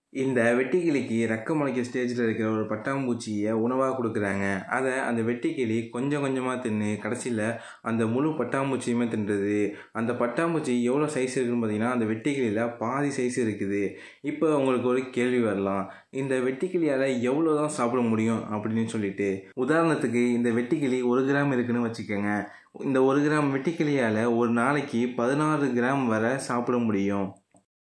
இந்த வெட்டுக்கிளிக்கு ரெக்க முளைக்க ஸ்டேஜில் இருக்கிற ஒரு பட்டாம்பூச்சியை உணவாக கொடுக்குறாங்க. அதை அந்த வெட்டுக்கிளி கொஞ்சம் கொஞ்சமாக தின்னு கடைசியில் அந்த முழு பட்டாம்பூச்சியுமே தின்றுது. அந்த பட்டாம்பூச்சி எவ்வளோ சைஸ் இருக்குதுன்னு பார்த்தீங்கன்னா அந்த வெட்டுக்கிளியில் பாதி சைஸ் இருக்குது. இப்போ உங்களுக்கு ஒரு கேள்வி வரலாம், இந்த வெட்டுக்கிளியால் எவ்வளோ தான் சாப்பிட முடியும் அப்படின்னு சொல்லிட்டு. உதாரணத்துக்கு இந்த வெட்டுக்கிளி 1 கிராம் இருக்குன்னு வச்சுக்கோங்க. இந்த 1 கிராம் வெட்டுக்கிளியால் ஒரு நாளைக்கு 16 கிராம் வரை சாப்பிட முடியும்.